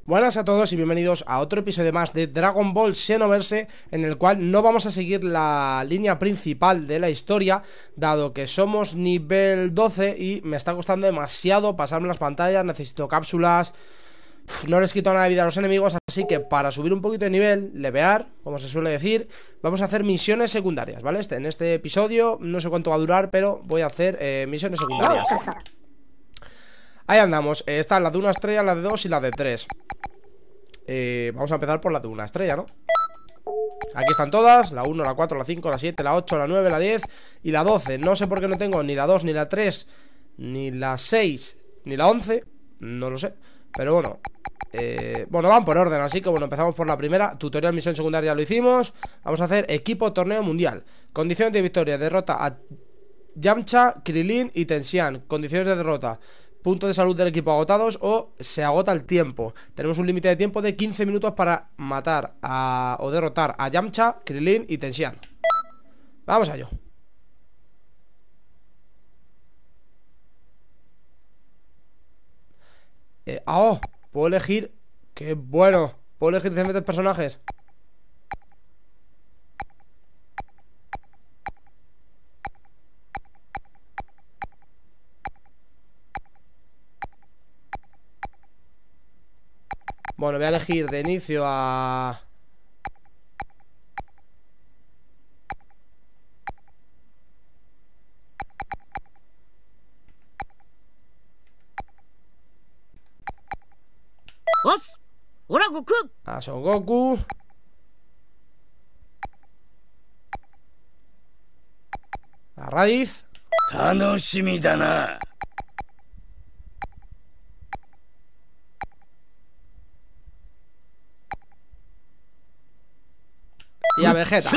Buenas a todos y bienvenidos a otro episodio más de Dragon Ball Xenoverse, en el cual no vamos a seguir la línea principal de la historia, dado que somos nivel 12 y me está costando demasiado pasarme las pantallas, necesito cápsulas. No les quito nada de vida a los enemigos, así que para subir un poquito de nivel, levear, como se suele decir, vamos a hacer misiones secundarias, ¿vale? En este episodio, no sé cuánto va a durar, pero voy a hacer misiones secundarias. Ahí andamos, están las de una estrella, las de 2 y las de 3. Vamos a empezar por las de una estrella, ¿no? Aquí están todas, la 1, la 4, la 5, la 7, la 8, la 9, la 10 y la 12. No sé por qué no tengo ni la 2, ni la 3, ni la 6, ni la 11. No lo sé, pero bueno. Bueno, van por orden, así que bueno, empezamos por la primera. Tutorial, misión secundaria, ya lo hicimos. Vamos a hacer equipo torneo mundial. Condiciones de victoria: derrota a Yamcha, Krilin y Tensian. Condiciones de derrota: puntos de salud del equipo agotados o se agota el tiempo. Tenemos un límite de tiempo de 15 minutos para matar o derrotar a Yamcha, Krilin y Tensian. Vamos a ello. Puedo elegir. ¡Qué bueno! Puedo elegir diferentes personajes. Bueno, voy a elegir de inicio a... a Son Goku. A Raditz. Y a Vegeta.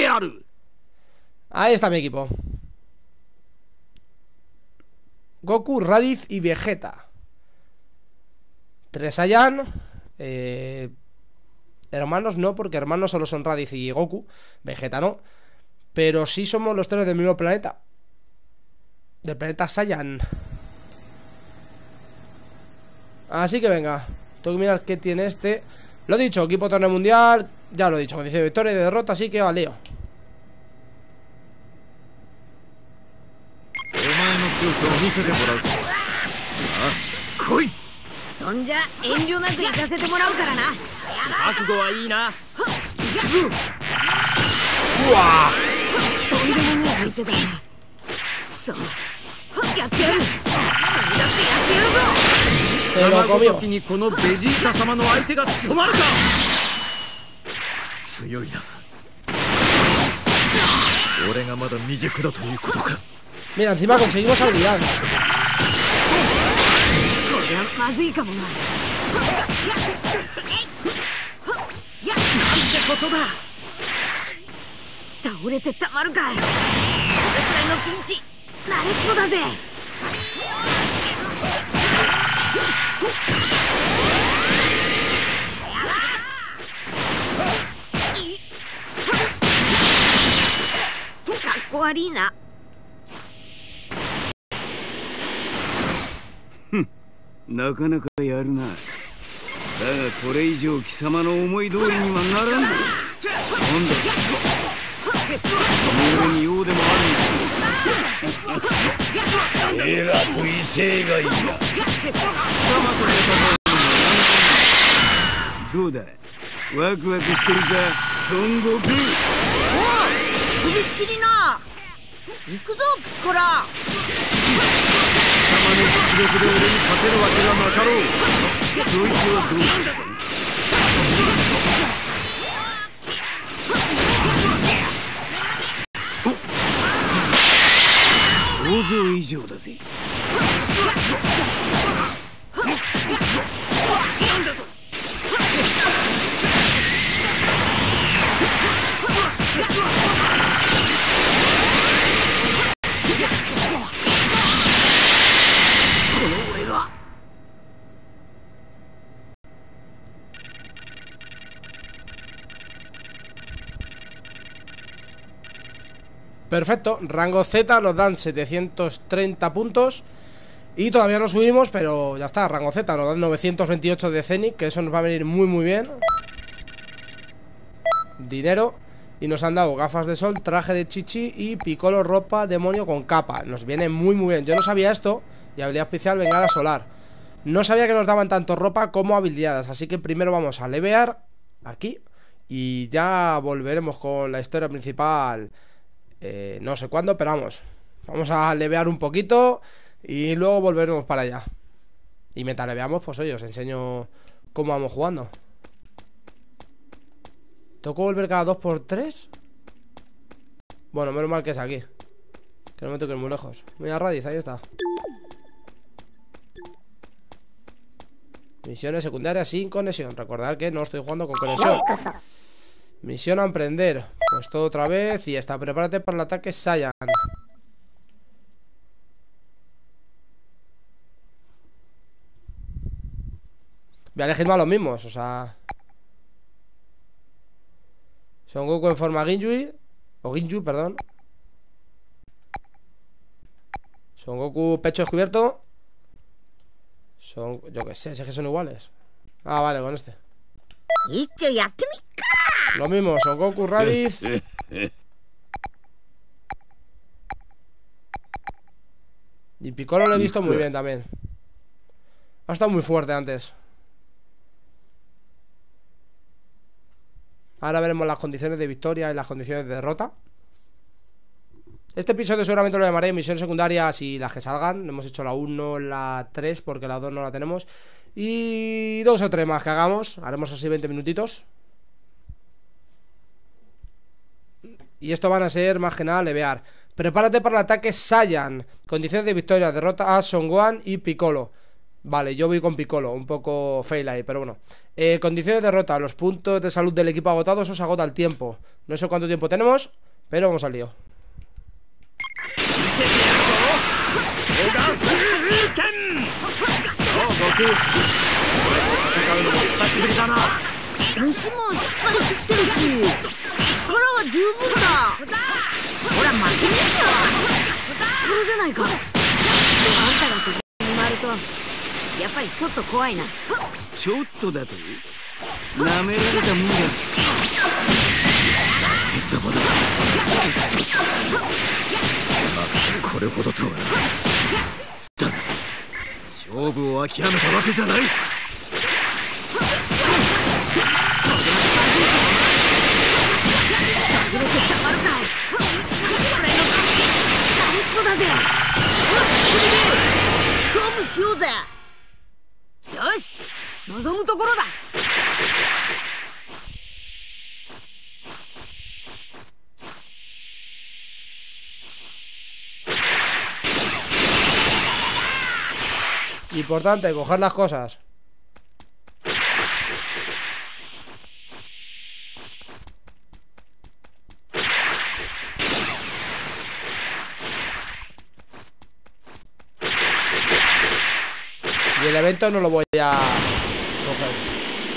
Ahí está mi equipo. Goku, Raditz y Vegeta. 3 Saiyan. Hermanos no, porque hermanos solo son Raditz y Goku. Vegeta no. Pero sí somos los 3 del mismo planeta. Del planeta Saiyan. Así que venga. Tengo que mirar qué tiene este. Lo dicho, equipo torneo mundial. Ya lo he dicho, condición de victoria y de derrota, así que va, Leo. Se lo comió. Mira, encima conseguimos habilidades. Perfecto, rango Z nos dan 730 puntos. Y todavía no subimos, pero ya está, rango Z. Nos dan 928 de Zenith, que eso nos va a venir muy muy bien. Dinero. Y nos han dado gafas de sol, traje de chichi y Piccolo ropa demonio con capa. Nos viene muy muy bien. Yo no sabía esto. Y habilidad especial bengala solar. No sabía que nos daban tanto ropa como habilidades. Así que primero vamos a levear aquí. Y ya volveremos con la historia principal. No sé cuándo, pero vamos. Vamos a levear un poquito y luego volveremos para allá. Y mientras leveamos, pues oye, os enseño cómo vamos jugando. ¿Tengo que volver cada 2x3? Bueno, menos mal que es aquí. Que no me toquen muy lejos. Mira, Raditz, ahí está. Misiones secundarias sin conexión. Recordad que no estoy jugando con conexión. Misión a emprender. Pues todo otra vez. Y está, prepárate para el ataque Saiyan. Voy a elegir más los mismos, o sea... Son Goku en forma Ginyu. O Ginyu, perdón. Son Goku pecho descubierto. Son... yo qué sé, si es que son iguales. Ah, vale, con este. Lo mismo, Son Goku, Raditz. Y Piccolo lo he visto muy bien también. Ha estado muy fuerte antes. Ahora veremos las condiciones de victoria y las condiciones de derrota. Este episodio seguramente lo llamaré misiones secundarias y las que salgan. Hemos hecho la 1, la 3 porque la 2 no la tenemos. Y 2 o 3 más que hagamos. Haremos así 20 minutitos. Y esto van a ser más que nada levear. Prepárate para el ataque Saiyan. Condiciones de victoria, derrota a Son Gohan y Piccolo. Vale, yo voy con Piccolo, un poco fail ahí, pero bueno. Condiciones de derrota, los puntos de salud del equipo agotados, eso se agota el tiempo. No sé cuánto tiempo tenemos, pero vamos al lío. Importante, coger las cosas. Y el evento no lo voy a coger.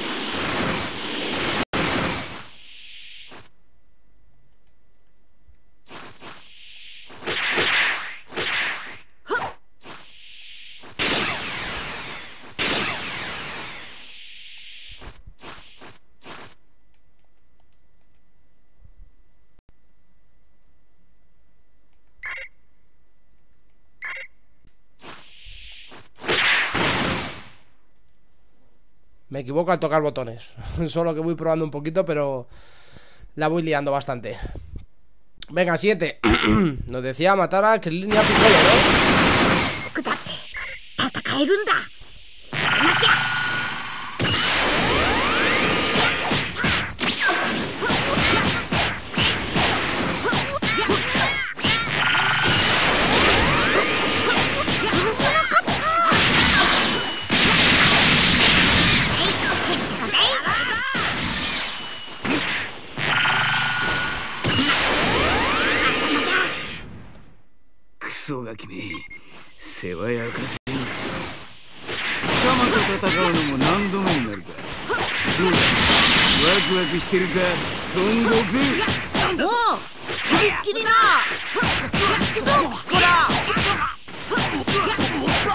Me equivoco al tocar botones. Solo que voy probando un poquito, pero la voy liando bastante. Venga, 7. Nos decía matar a Krillin y a Piccolo, ¿no?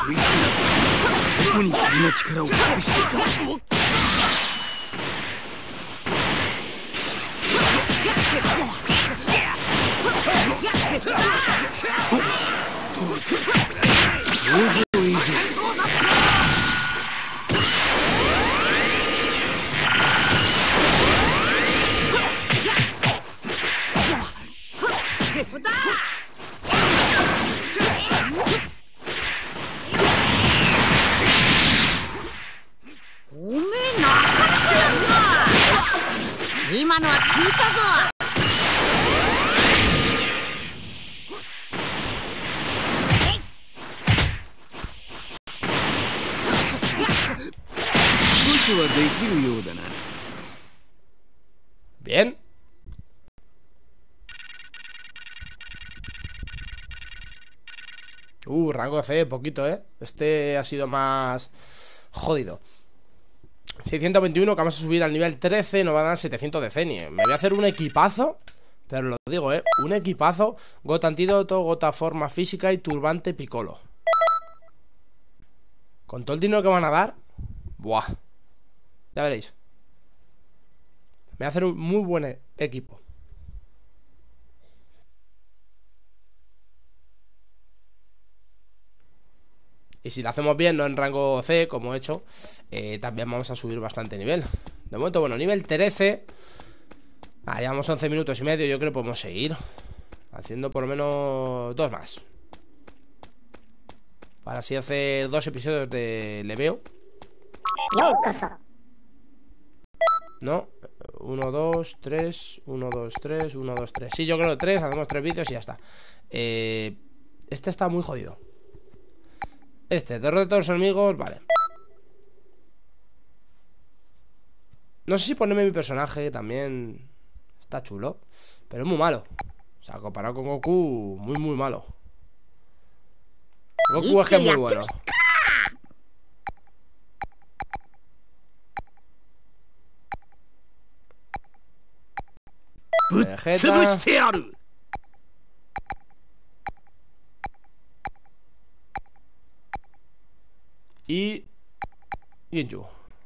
こいつらどこに君の力を隠していた。想像以上。 おめえなかなかやるな。今のは聞いたぞ。 少しはできるようだな。 Bien. Rango C, poquito, ¿eh? Este ha sido más jodido. 621, que vamos a subir al nivel 13. Nos van a dar 700 de Zenie. Me voy a hacer un equipazo, pero lo digo, ¿eh? Un equipazo. Gota antídoto, gota forma física y turbante Piccolo. Con todo el dinero que van a dar, buah, ya veréis. Me voy a hacer un muy buen equipo. Y si lo hacemos bien, no en rango C, como he hecho, también vamos a subir bastante nivel. De momento, bueno, nivel 13. Llevamos 11 minutos y medio. Yo creo que podemos seguir haciendo por lo menos 2 más, para así hacer 2 episodios de Leveo. No, 1, 2, 3, 1, 2, 3, 1, 2, 3. Sí, yo creo 3, hacemos 3 vídeos y ya está. Este está muy jodido. Derrota a todos los enemigos, vale. No sé si ponerme mi personaje también. Está chulo, pero es muy malo. O sea, comparado con Goku, muy muy malo. Goku es que es muy bueno. Vegeta. Y Ginyu.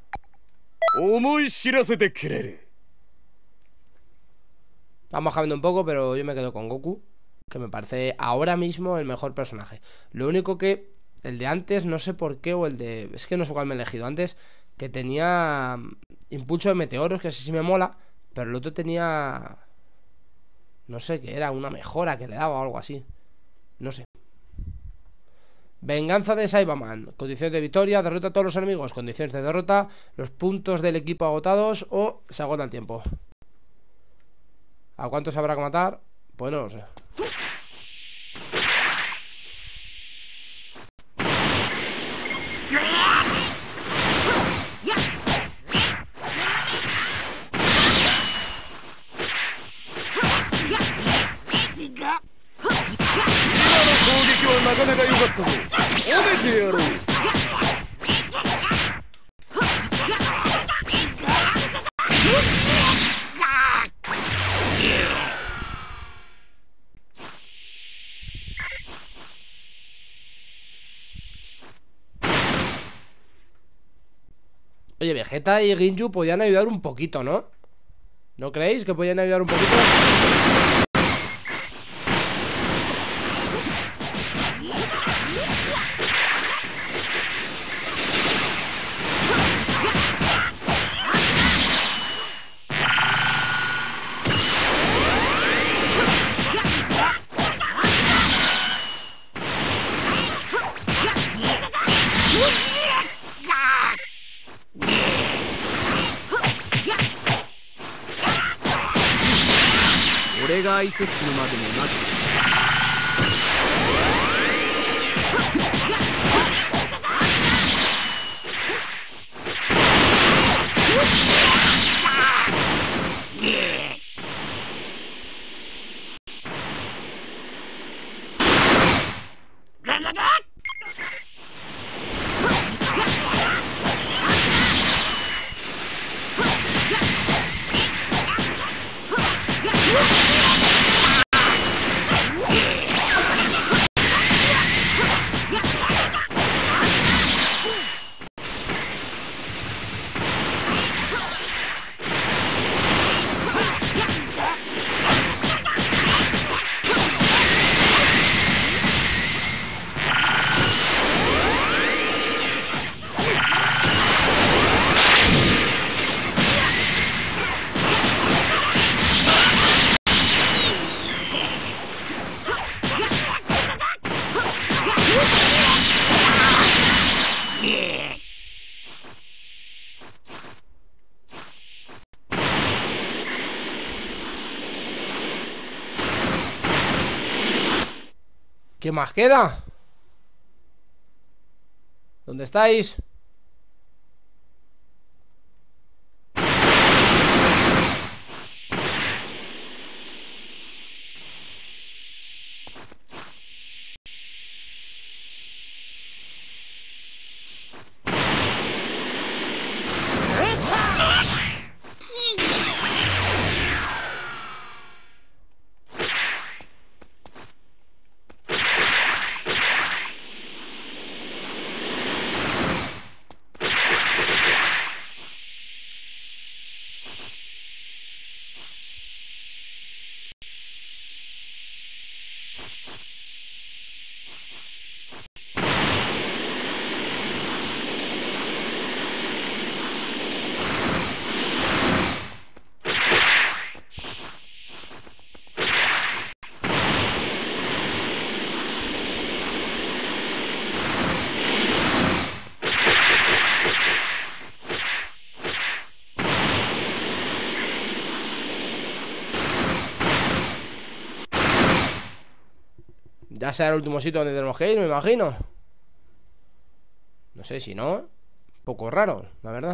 Vamos cambiando un poco, pero yo me quedo con Goku, que me parece ahora mismo el mejor personaje. Lo único que el de antes, no sé por qué, o el de... Es que no sé cuál me he elegido antes, que tenía impulso de meteoros, que ese sí me mola, pero el otro tenía... No sé qué era, una mejora que le daba o algo así. No sé. Venganza de Saibaman. Condiciones de victoria, derrota a todos los enemigos. Condiciones de derrota, los puntos del equipo agotados o se agota el tiempo. ¿A cuántos habrá que matar? Pues no lo sé. Oye, Vegeta y Ginyu podían ayudar un poquito, ¿no? ¿No creéis que podían ayudar un poquito? ¿Qué más queda? ¿Dónde estáis? Ya será el último sitio donde tenemos que ir, me imagino. No sé, si no, un poco raro, la verdad.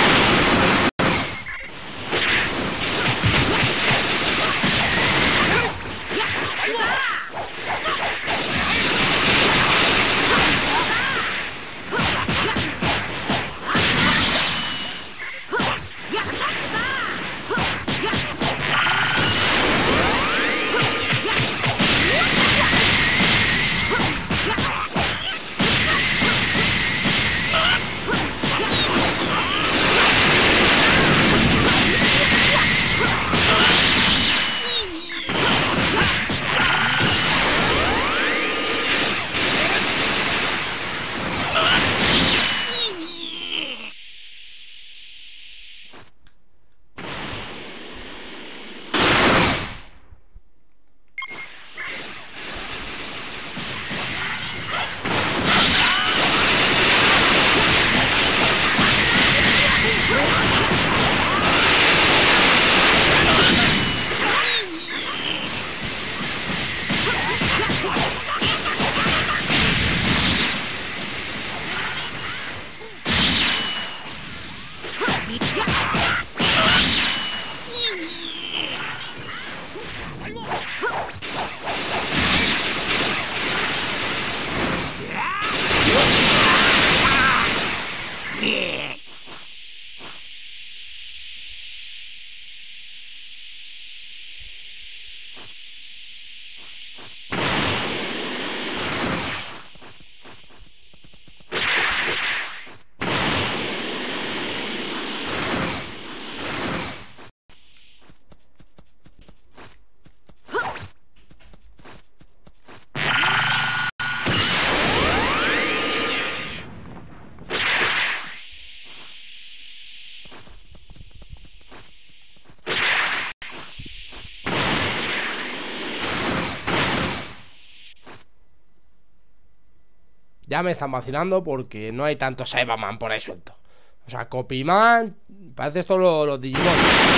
Ya me están vacilando porque no hay tanto Saibaman por ahí suelto. O sea, Copiman, parece esto los Digimon.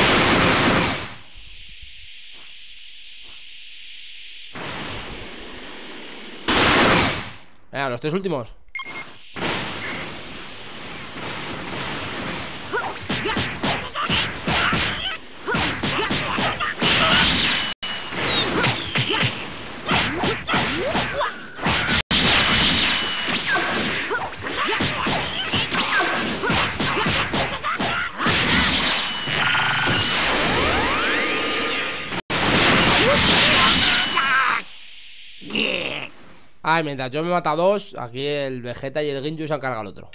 Venga, los tres últimos. Ay, mientras yo me mata a dos, aquí el Vegeta y el Ginyu se han cargado al otro.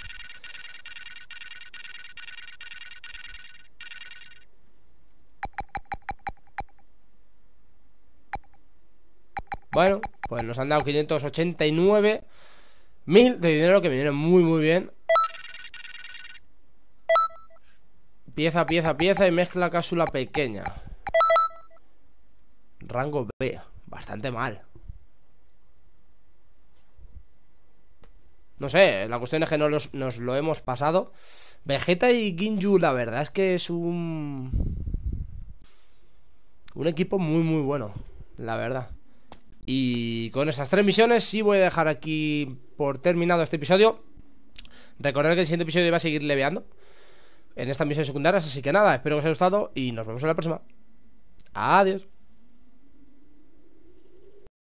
Bueno, pues nos han dado 589.000 de dinero, que me viene muy muy bien. Pieza, pieza, pieza y mezcla cápsula pequeña. Rango B, bastante mal. No sé, la cuestión es que nos lo hemos pasado. Vegeta y Ginyu, la verdad es que es un equipo muy muy bueno, la verdad. Y con esas 3 misiones sí voy a dejar aquí por terminado este episodio. Recordad que el siguiente episodio va a seguir leveando en estas misiones secundarias. Así que nada, espero que os haya gustado y nos vemos en la próxima. Adiós.